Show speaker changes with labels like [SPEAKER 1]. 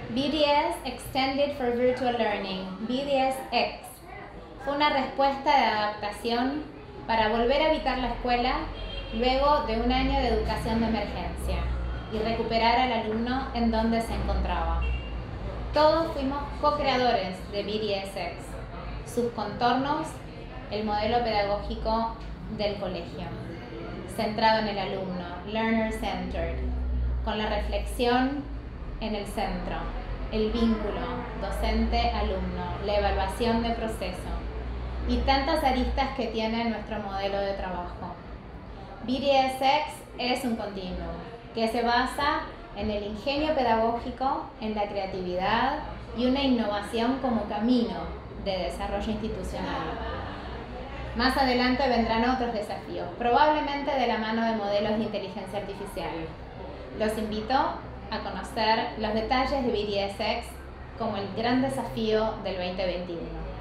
[SPEAKER 1] BDS Extended for Virtual Learning, BDS-X, fue una respuesta de adaptación para volver a habitar la escuela luego de un año de educación de emergencia y recuperar al alumno en donde se encontraba. Todos fuimos co-creadores de BDS-X, sus contornos, el modelo pedagógico del colegio, centrado en el alumno, learner-centered, con la reflexión en el centro, el vínculo docente-alumno, la evaluación de proceso y tantas aristas que tiene nuestro modelo de trabajo. BDS-X es un continuum que se basa en el ingenio pedagógico, en la creatividad y una innovación como camino de desarrollo institucional. Más adelante vendrán otros desafíos, probablemente de la mano de modelos de inteligencia artificial. Los invito a conocer los detalles de BDS-X como el gran desafío del 2021.